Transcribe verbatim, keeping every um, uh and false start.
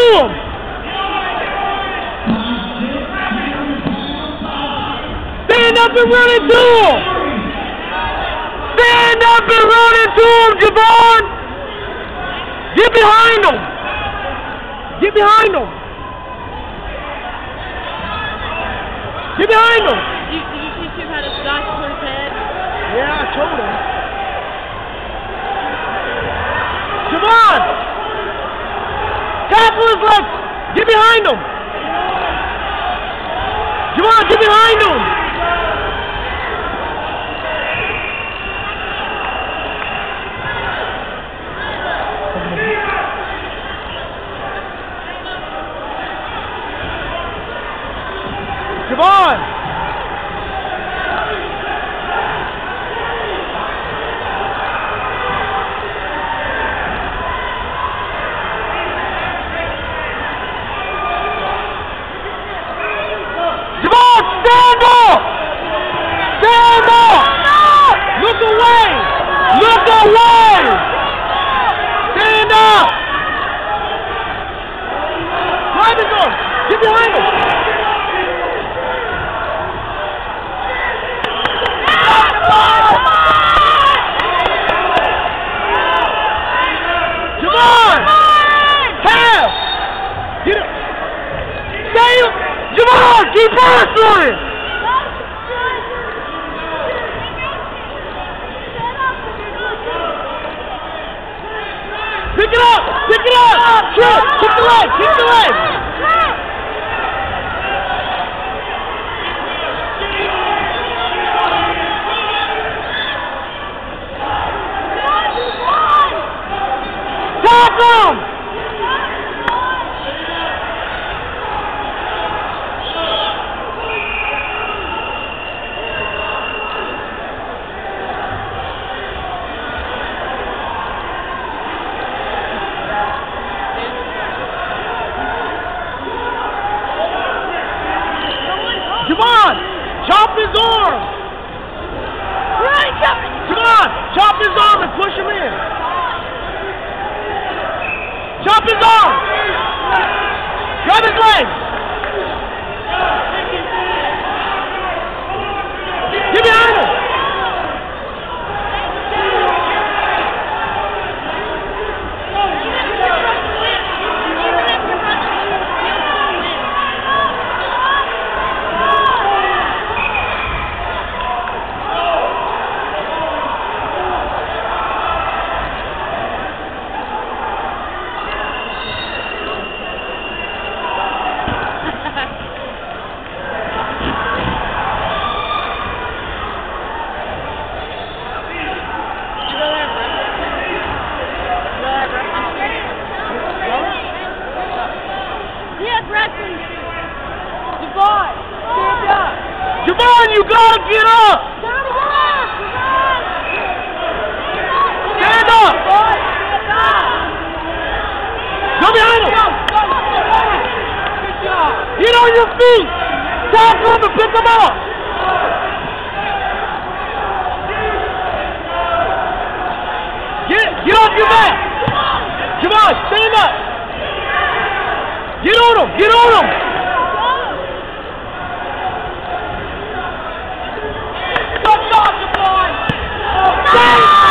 him! Stand up and run into him! Stand up and run into him, Javon! Get behind him! Get behind him! Get behind him! Did you, did you teach him how to dodge for his head? Yeah, I told him. Javon! Tackle his legs! Get behind him! Javon, get behind him! Javon! Javon, stand up! Stand up! Look away! Look away! Stand up! Drive his arm! Get behind him! Javon, keep wrestling! Pick it up! Pick it up! Kick! Kick the leg! Kick the leg! Tackle him! Javon, chop his arm! Right, chop it! Javon, chop his arm and push him in! Chop his arm! Grab his legs! Get behind him! Javon, stand up! Javon, you gotta get up! Stand up! Stand up! Go behind him! Get on your feet! Tackle him and pick him up! Get, get off your back! Javon, stand up! Get on him! Get on him! Good job, Javon!